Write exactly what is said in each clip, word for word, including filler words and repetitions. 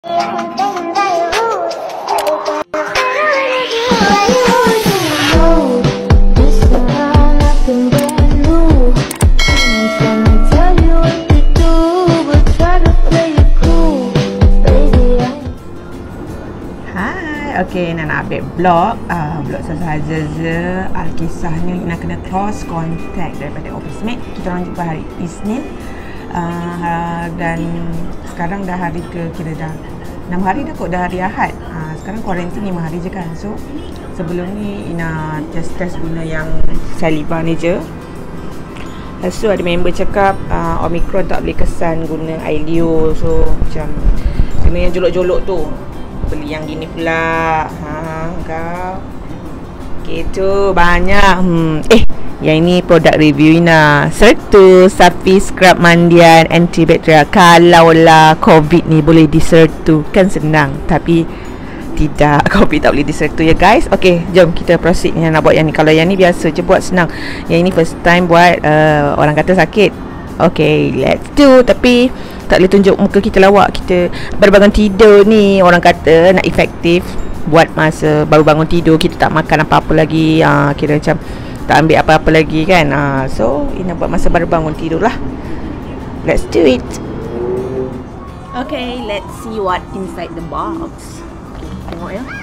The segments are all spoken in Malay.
Okay, Ina nak update vlog uh, Vlog sahaja je uh, Kisahnya Ina kena cross contact daripada office mate. Kita orang jumpa hari Isnin uh, Dan sekarang dah hari ke, kira dah enam hari dah kot, dah hari Ahad. uh, Sekarang kuarantin lima hari je kan. So sebelum ni Ina just test guna yang saliva ni je. Lepas tu ada member cakap uh, Omicron tak boleh kesan guna Ailio. So macam kena yang jolok-jolok tu, beli yang gini pula. Ha, kau. Okay, tu banyak. Hmm. Eh, yang ini produk review Ina. Sertu Safi Scrub Mandian Antibacterial. Kalaulah COVID ni boleh disertu, kan senang. Tapi tidak, COVID tak boleh disertu ya guys. Okay, jom kita proceed yang nak buat yang ni. Kalau yang ni biasa je buat, senang. Yang ini first time buat, uh, orang kata sakit. Okay, let's do. Tapi tak boleh tunjuk muka kita lawak. Kita baru bangun tidur ni. Orang kata nak efektif buat masa baru bangun tidur, kita tak makan apa-apa lagi. uh, Kira macam tak ambil apa-apa lagi kan. uh, So Ina buat masa baru bangun tidur lah. Let's do it. Okay, let's see what inside the box. Okay, tengok ya.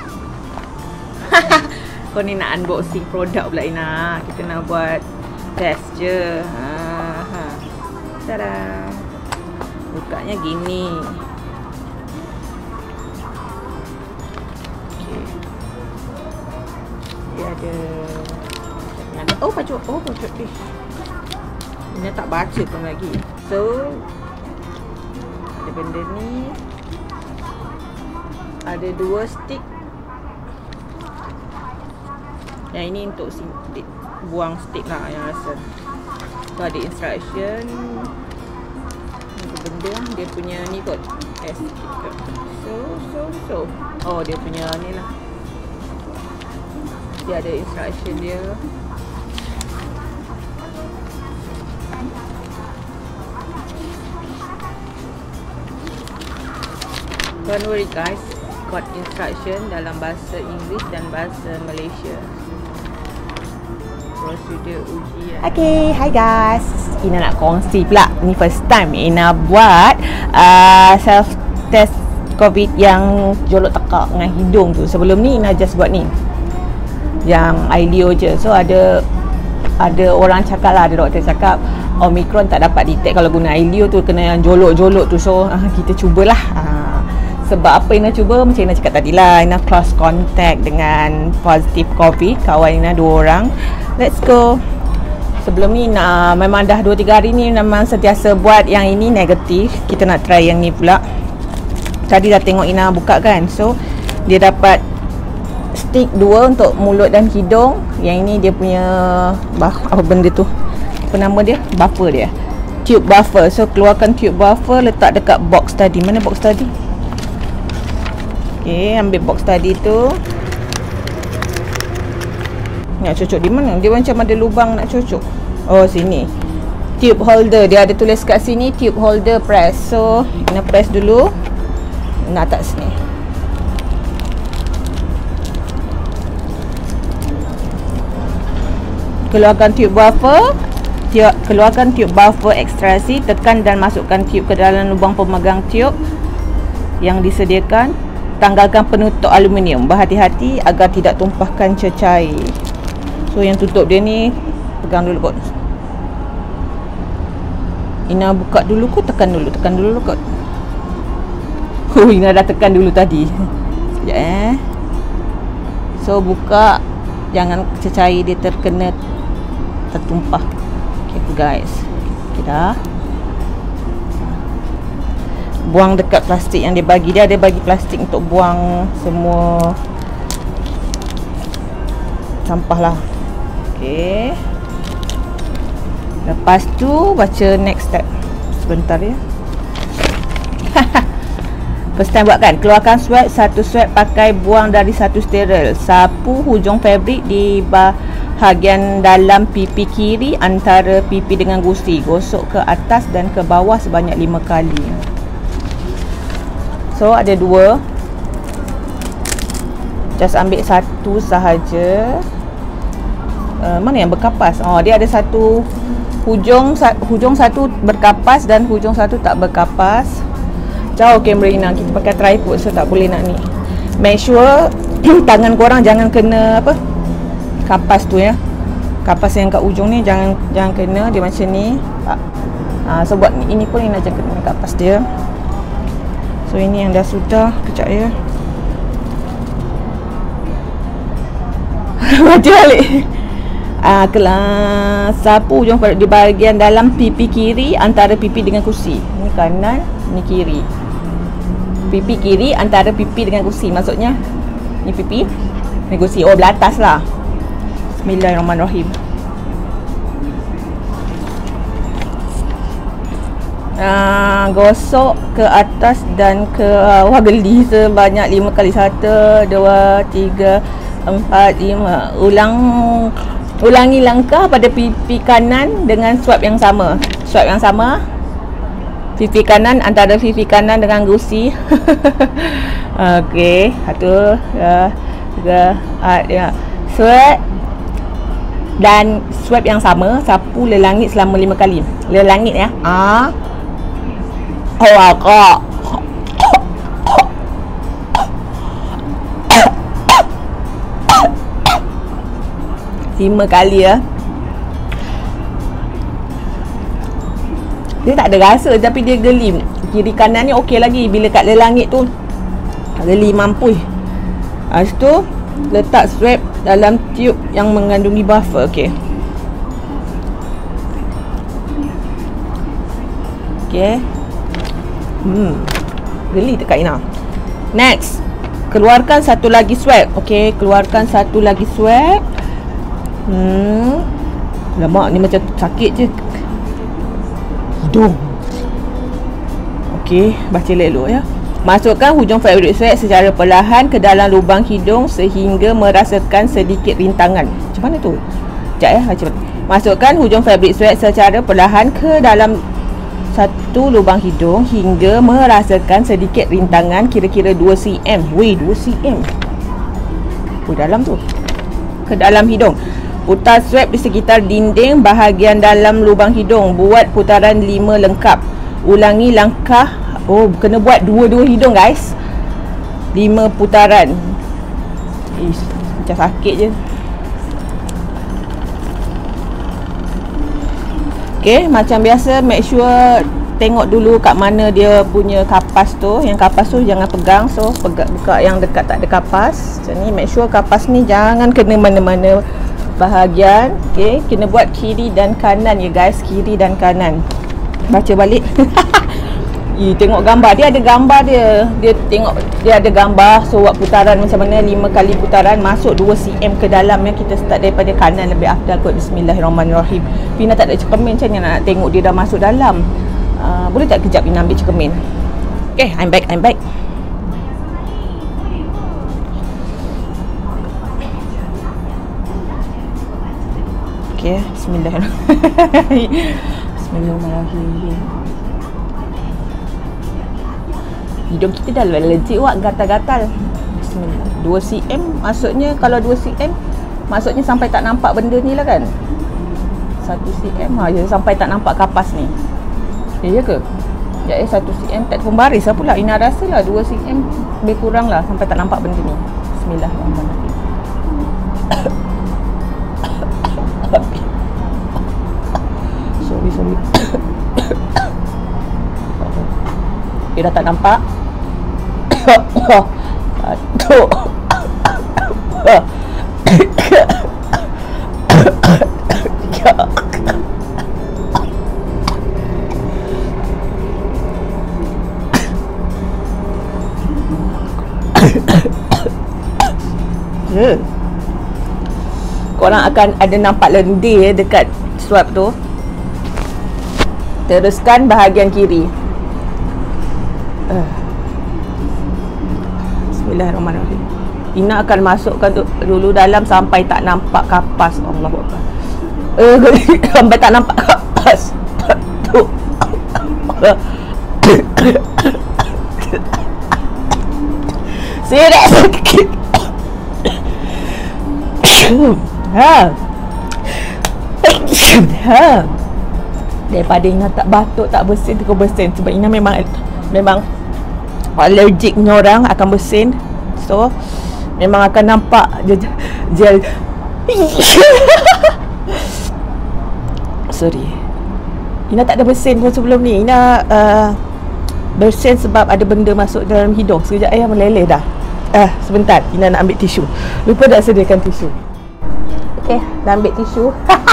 Kau ni nak unboxing produk pula Ina. Kita nak buat test je. uh, ha. Tada. Bukanya gini. Okay. Dia ada, ada oh pacut, oh pacut eh. Ini tak baca pun lagi. So ada benda ni. Ada dua stick. Yang ini untuk buang stick lah yang rasa. So ada instruction. Benda dia punya ni kot, S so so so oh dia punya ni lah, dia ada instruction dia. Don't worry guys, got instruction dalam bahasa Inggeris dan bahasa Malaysia. Prosedur ujian. Okay, hi guys. Ina nak kongsi pula. Ni first time Ina buat uh, self test COVID yang jolok tekak dengan hidung tu. Sebelum ni Ina just buat ni, yang Ailio je. So ada ada orang cakap lah, ada doktor cakap Omicron tak dapat detect kalau guna Ailio tu, kena yang jolok-jolok tu. So uh, kita cubalah. Uh, sebab apa Ina cuba, macam Ina cakap tadi lah, Ina cross contact dengan positif COVID. Kawan Ina dua orang. Let's go. Sebelum ni nak, memang dah dua tiga hari ni memang sentiasa buat yang ini negatif. Kita nak try yang ni pula. Tadi dah tengok Ina buka kan. So dia dapat stick dua untuk mulut dan hidung. Yang ini dia punya bah, apa benda tu, apa nama dia, buffer dia, tube buffer. So keluarkan tube buffer, letak dekat box tadi. Mana box tadi? Okay, ambil box tadi tu. Nak cocok di mana? Dia macam ada lubang nak cocok. Oh, sini. Tube holder. Dia ada tulis kat sini tube holder press. So, kena press dulu. Nak atas ni. Keluarkan tube buffer. Keluarkan tube buffer ekstraksi. Tekan dan masukkan tube ke dalam lubang pemegang tube yang disediakan. Tanggalkan penutup aluminium. Berhati-hati agar tidak tumpahkan cecair. So yang tutup dia ni, pegang dulu kot. Ina buka dulu kot, tekan dulu, tekan dulu kot. Oh, Ina dah tekan dulu tadi. Sekejap eh. So buka, jangan cecair dia terkena, tertumpah. Okay guys, okay dah. Buang dekat plastik yang dia bagi. Dia ada bagi plastik untuk buang semua sampah lah. Okay. Lepas tu baca next step. Sebentar ya. First time buat kan. Keluarkan swab. Satu swab pakai buang dari satu steril. Sapu hujung fabrik di bahagian dalam pipi kiri antara pipi dengan gusi. Gosok ke atas dan ke bawah sebanyak lima kali. So ada dua. Just ambil satu sahaja. Uh, mana yang berkapas? Oh, dia ada satu hujung hujung satu berkapas dan hujung satu tak berkapas. Jauh kamera Ina, kita pakai tripod, so tak boleh nak ni. Make sure tangan korang jangan kena apa? Kapas tu ya. Kapas yang kat ujung ni jangan jangan kena, dia macam ni. Ha, so buat ini pun Ina jangan kena kapas dia. So ini yang dah sudah, kejap ya. Baca balik. Ah, kelas sapu hujung di bahagian dalam pipi kiri antara pipi dengan kursi. Ni kanan, ni kiri. Pipi kiri antara pipi dengan kursi. Maksudnya ni pipi, ni kursi. Oh, belah atas lah. Bismillahirrahmanirrahim. Ah, gosok ke atas dan ke bawah geli sebanyak lima kali. Satu, dua, tiga, empat, lima. Ulang Ulangi langkah pada pipi kanan dengan swab yang sama. Swab yang sama. Pipi kanan antara pipi kanan dengan gusi. Okey, satu, dua, tiga, empat, lima. Swab dan swab yang sama, sapu lelangit selama lima kali. Lelangit ya. Ah. Oh, akak. Lima kali ya. Dia tak ada rasa tapi dia geli. Kiri kanan ni okey lagi. Bila kat lelangit tu geli mampus. Lepas tu letak swab dalam tube yang mengandungi buffer. Okey. Okey. Hmm. Geli dekat Ina. Next. Keluarkan satu lagi swab. Okey, keluarkan satu lagi swab. Hmm. Lama ni macam sakit je. Hidung. Okey, baca elok ya. Masukkan hujung fabric swab secara perlahan ke dalam lubang hidung sehingga merasakan sedikit rintangan. Macam mana tu? Sekejap ya, baca. Masukkan hujung fabric swab secara perlahan ke dalam satu lubang hidung hingga merasakan sedikit rintangan kira-kira dua sentimeter. Weh, dua sentimeter. Oh, dalam tu. Ke dalam hidung. Putar swab di sekitar dinding bahagian dalam lubang hidung. Buat putaran lima lengkap. Ulangi langkah. Oh, kena buat dua-dua hidung guys. Lima putaran. Ish, macam sakit je. Okay, macam biasa make sure tengok dulu kat mana dia punya kapas tu. Yang kapas tu jangan pegang. So, pegang, buka yang dekat tak ada kapas. Macam ni, make sure kapas ni jangan kena mana-mana bahagian. Okay, kena buat kiri dan kanan ya guys. Kiri dan kanan. Baca balik. Ih, tengok gambar. Dia ada gambar dia. Dia tengok, dia ada gambar. So, buat putaran macam mana. lima kali putaran. Masuk dua sentimeter ke dalam ya. Kita start daripada kanan lebih afdal kot. Bismillahirrahmanirrahim. Pina tak ada cermin. Macam mana nak tengok dia dah masuk dalam. Uh, boleh tak kejap Pina ambil cermin? Okay, I'm back, I'm back. Okay, bismillahirrahmanirrahim. Bismillahirrahmanirrahim. Hidung kita dah legit wak, gatal-gatal. Bismillah. dua sentimeter maksudnya, kalau dua sentimeter maksudnya sampai tak nampak benda ni lah kan. satu sentimeter ha, je sampai tak nampak kapas ni. Ya, ya ke? Ya, eh satu sentimeter tak pembaris lah pula. Ina rasa lah dua sentimeter lebih kurang lah sampai tak nampak benda ni. Bismillahirrahmanirrahim. Sorry, sorry. Dia dah tak nampak. Satu. Korang akan ada nampak lendir dekat swab tu. Teruskan bahagian kiri. uh. Bismillahirrahmanirrahim. Ina akan masukkan tu dulu dalam sampai tak nampak kapas. Allahuakbar. Eh, sampai tak nampak kapas. Tu. Sirik sakit. Ha. Ha. Daripada Ina tak batuk, tak bersin, terus bersin. Sebab Ina memang Memang allergic punya orang akan bersin. So memang akan nampak gel. Sorry, Ina tak ada bersin pun sebelum ni. Ina uh, bersin sebab ada benda masuk dalam hidung. Sekejap ayah meleleh dah. Ah, sebentar, Ina nak ambil tisu. Lupa dah sediakan tisu. Okay, dah ambil tisu.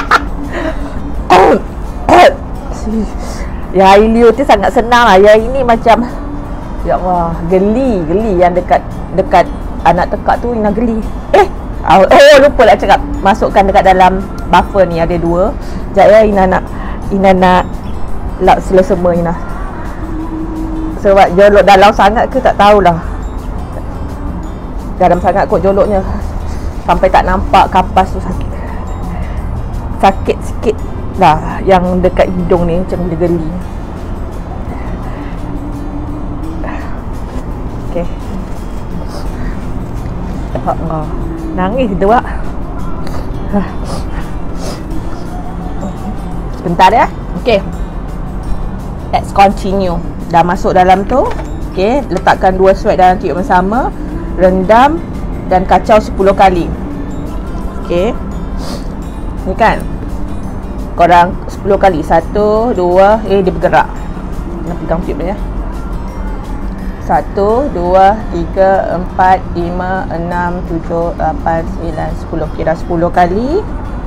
Ya, Ilio tu sangat senang lah. Yang ini macam, ya Allah, geli, geli yang dekat dekat anak tekak tu Ina geli. Eh, oh, oh lupa lah cakap. Masukkan dekat dalam buffer ni ada dua. Sekejap ya, Ina nak Ina nak lap selesema Ina. Sebab jolok dalam sangat ke tak tahulah. Dalam sangat kot joloknya. Sampai tak nampak kapas tu sakit. Sakit sikit lah yang dekat hidung ni macam dia geli. Okay. Oh, nangis dia buat. Sebentar ya. Okay, let's continue. Dah masuk dalam tu. Okay, letakkan dua swab dalam tiup yang sama. Rendam dan kacau sepuluh kali. Okay, ni kan korang sepuluh kali. Satu, dua, eh dia bergerak. Nak pegang tiup dia ya. Satu, dua, tiga, empat, lima, enam, tujuh, lapan, sembilan, sepuluh. Kira sepuluh kali.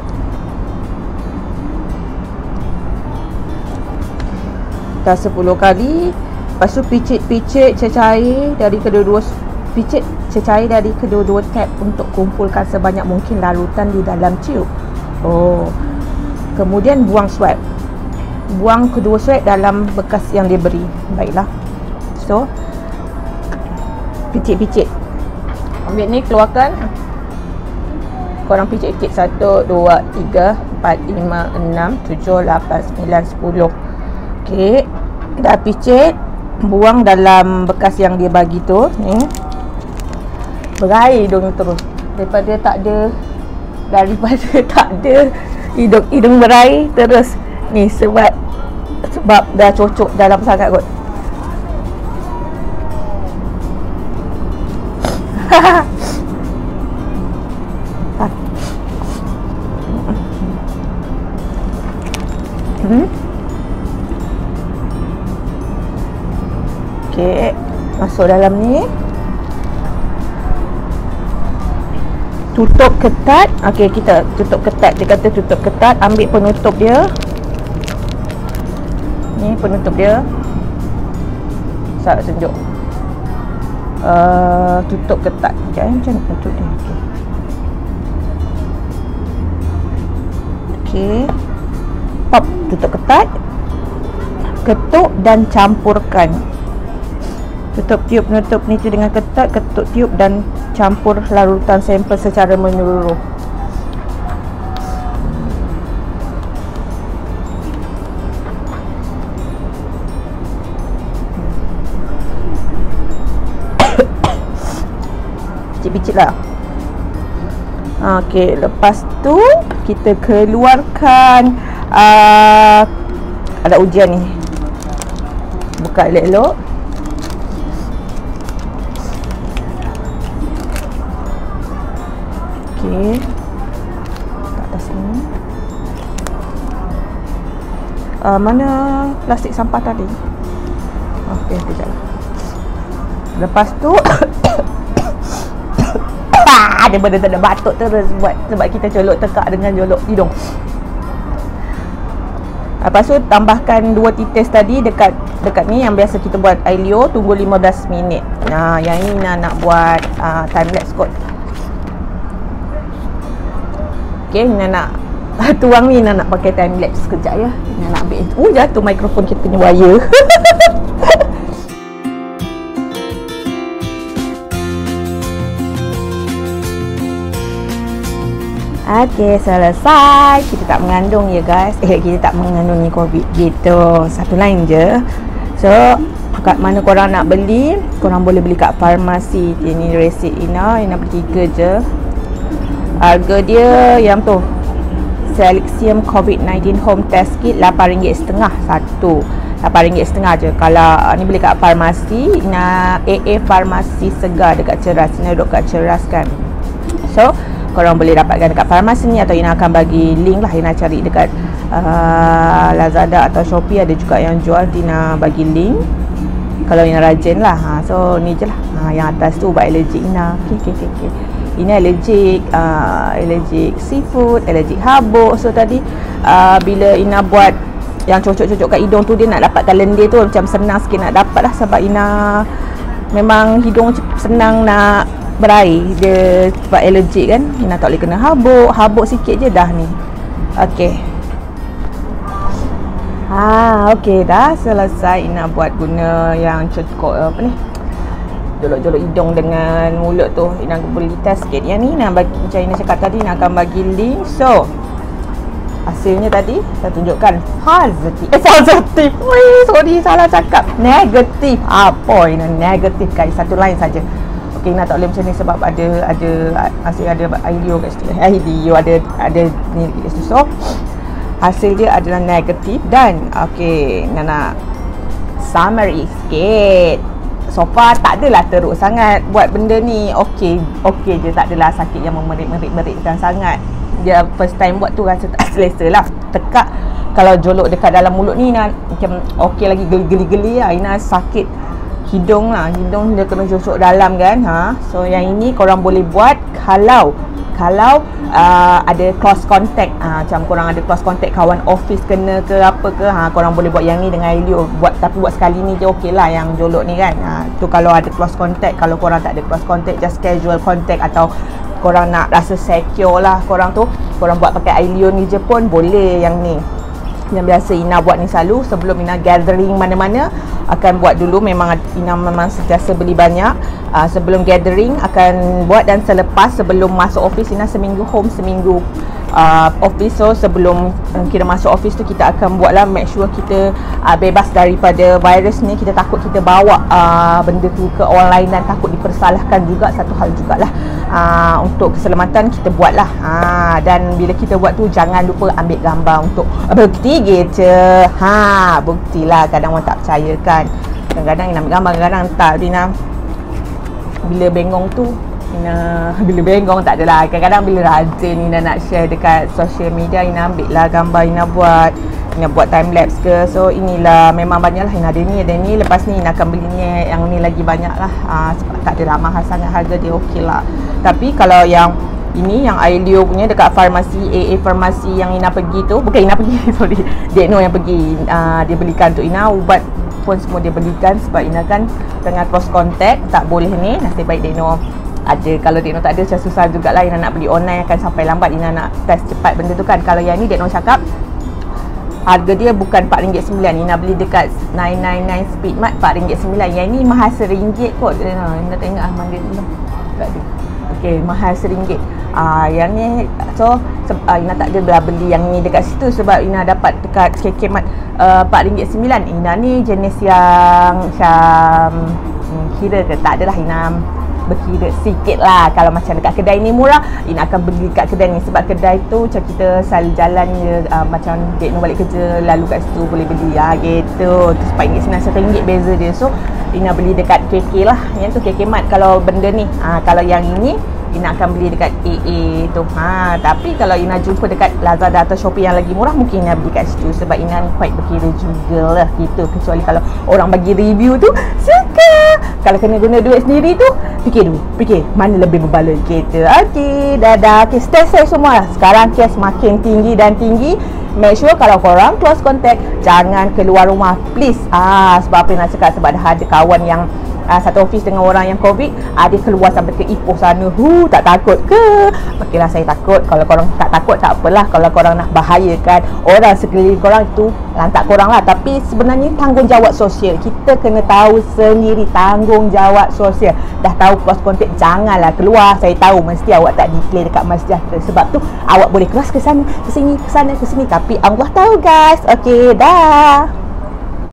Dah sepuluh kali. Lepas tu picit-picit cecair dari kedua-dua. Picit cecair dari kedua-dua tab untuk kumpulkan sebanyak mungkin larutan di dalam tiup. Oh. Kemudian buang swab. Buang kedua swab dalam bekas yang dia beri. Baiklah. So, picit-picit. Ambil ni, keluarkan. Korang picit-picit. Satu, dua, tiga, empat, lima, enam, tujuh, lapan, sembilan, sepuluh. Okey. Dah picit. Buang dalam bekas yang dia bagi tu. Ni. Berair hidung terus. Daripada tak ada. Daripada tak ada. Hidung, hidung berair terus. Ni sebab Sebab dah cocok dalam sangat kot. hmm? Okay, masuk dalam ni. Tutup ketat. Okey, kita tutup ketat. Dia kata tutup ketat. Ambil penutup dia. Ni penutup dia. Saya tunjuk. Uh, tutup ketat. Okey, macam ni tutup dia. Okey. Okey. Pop, tutup ketat. Ketuk dan campurkan. Tutup tiup penutup ni tu dengan ketat. Ketuk tiup dan campur larutan sampel secara menyeluruh. Picit-picit lah. Okey, lepas tu kita keluarkan uh, ada ujian ni. Buka elok-elok. Okey. Letak atas sini. Uh, mana plastik sampah tadi? Okey, sekejap. Lepas tu ada benda tak ada batuk terus buat sebab kita colok tekak dengan jolok hidung. Lepas tu tambahkan dua titis tadi dekat dekat ni yang biasa kita buat ailio, tunggu lima belas minit. Nah, yang ini nak, nak buat uh, time lapse kot. Okey, Nina nak tuang ni, Nina nak pakai time lapse sekejap ya. Nina nak ambil. Oh, jatuh mikrofon kita punya wire. Okey, selesai. Kita tak mengandung ya guys. Eh, kita tak mengandung ni COVID gitu. Satu lain je. So, kat mana korang nak beli, korang boleh beli kat farmasi. Ini resit Ina, Ina beli tiga je. Harga dia yang tu Selexium COVID nineteen Home Test Kit lapan ringgit setengah satu. lapan ringgit setengah je. Kalau uh, ni beli kat farmasi, Ina A A Farmasi Segar dekat Ceras. Ina duduk kat Ceras kan. So korang boleh dapatkan dekat farmasi ni, atau Ina akan bagi link lah. Ina cari dekat uh, Lazada atau Shopee, ada juga yang jual. Ina bagi link kalau Ina rajin lah. ha. So ni je lah. ha, Yang atas tu ubat allergic Ina. Okay, okay, okay, okay. Ini allergic uh, allergic seafood, allergic habuk. So tadi uh, bila Ina buat yang cocok-cocok kat hidung tu, dia nak dapatkan lendir tu macam senang sikit nak dapat lah. Sebab Ina memang hidung senang nak berair. Dia sebab allergic kan, Ina tak boleh kena habuk. Habuk sikit je dah ni. Okay. Ha, okey, dah selesai Ina buat guna yang cukup apa ni, jolok-jolok hidung dengan mulut tu. Ina boleh test sikit. Yang ni Ina bagi, macam Ina cakap tadi, Ina akan bagi link. So hasilnya tadi saya tunjukkan positif. Eh positif. Wih, sorry salah cakap. Negatif. Apa Ina negatif guys? Satu line saja. Okey, Ina tak boleh macam ni sebab ada ada masih ada audio kat situ. Eh, video ada ada ni kat situ. So hasil dia adalah negatif. Dan okey, Ina nak summary sikit. So far tak adalah teruk sangat buat benda ni. Okey, okey je, tak adalah sakit yang memerik-merik-merikkan sangat. Dia first time buat tu rasa tak selesa lah. Tekak kalau jolok dekat dalam mulut ni Ina macam okey lagi, geli-geli lah. Ina sakit hidung lah. Hidung dia kena josok dalam kan. ha? So yang ini korang boleh buat kalau Kalau uh, ada close contact, uh, macam korang ada close contact kawan office kena ke apa ke, ha, korang boleh buat yang ni dengan Elio. Buat, tapi buat sekali ni je okey lah yang jolok ni kan. ha, Tu kalau ada close contact. Kalau korang tak ada close contact, just casual contact, atau korang nak rasa secure lah korang tu, korang buat pakai Elio ni je pun boleh. Yang ni yang biasa Ina buat ni selalu sebelum Ina gathering mana-mana, akan buat dulu. Memang Ina memang sentiasa beli banyak. uh, Sebelum gathering akan buat, dan selepas sebelum masuk office, Ina seminggu home, seminggu uh, office. So sebelum uh, kita masuk office tu, kita akan buat lah, make sure kita uh, bebas daripada virus ni. Kita takut kita bawa uh, benda tu ke online dan takut dipersalahkan juga. Satu hal jugalah uh, untuk keselamatan kita buat lah. uh, Dan bila kita buat tu, jangan lupa ambil gambar untuk uh, bukti gitu. Ha, buktilah. Kadang orang tak percaya kan. Kadang-kadang Ina ambil gambar, kadang-kadang tak. Ina bila bengong tu, Ina bila bengong tak adalah. Kadang-kadang bila rajin Ina nak share dekat social media, Ina ambil lah gambar Ina buat. Ina buat time lapse ke. So inilah, memang banyak lah. Ina ada ni, ada ni. Lepas ni Ina akan beli ni, yang ni lagi banyak lah. ha, Sebab tak adalah mahal sangat, harga dia okey lah. Tapi kalau yang ini, yang Ailio punya dekat farmasi, A A Farmasi yang Ina pergi tu, bukan Ina pergi, sorry, Dekno yang pergi. uh, Dia belikan untuk Ina. Ubat pun semua dia belikan sebab Ina kan tengah close contact, tak boleh ni. Nasib baik Dekno ada. Kalau Dekno tak ada, macam susah jugalah. Ina nak beli online akan sampai lambat. Ina nak test cepat benda tu kan. Kalau yang ni Dekno cakap harga dia bukan empat ringgit sembilan. Ina beli dekat sembilan sembilan sembilan Speedmart empat ringgit sembilan. Yang ni mahal seringgit kot. Ina tengok ah, mana dia. Tak ada. Okey, mahal seringgit. Ah, yang ni, so uh, Ina tak ada belah beli yang ni dekat situ sebab Ina dapat dekat K K Mart uh, empat ringgit sembilan. Ina ni jenis yang macam hmm, kira ke tak adalah. Ina berkira sikit lah. Kalau macam dekat kedai ni murah, Ina akan beli kat kedai ni. Sebab kedai tu macam kita selalu jalan je, uh, macam Dekno balik kerja lalu kat situ boleh beli lah gitu. Tu empat ringgit sembilan, satu ringgit beza dia. So Ina beli dekat K K lah. Yang tu K K Mart kalau benda ni. ha, Kalau yang ini Ina akan beli dekat A A tu. ha, Tapi kalau Ina jumpa dekat Lazada atau Shopee yang lagi murah, mungkin Ina beli kat situ. Sebab Ina ni quite berkira jugalah gitu. Kecuali kalau orang bagi review tu suka. Kalau kena guna duit sendiri tu, fikir dulu, fikir mana lebih berbaloi gitu. Okey, dadah. Okey, stay safe semua. Sekarang kes makin tinggi dan tinggi. Make sure kalau korang close contact, jangan keluar rumah please. Ah, sebab apa yang nak cakap, sebab dah ada kawan yang Uh, satu office dengan orang yang COVID, uh, dia keluar sampai ke Ipoh sana. Hu, tak takut ke? Okeylah, saya takut. Kalau korang tak takut, tak apalah. Kalau korang nak bahayakan orang sekeliling korang, itu lantak korang lah. Tapi sebenarnya tanggungjawab sosial, kita kena tahu sendiri tanggungjawab sosial. Dah tahu close contact, janganlah keluar. Saya tahu mesti awak tak declare dekat Massejahtera. Sebab tu awak boleh keras ke sana, ke sini, ke sana, ke sini. Tapi Allah tahu guys. Okey, dah.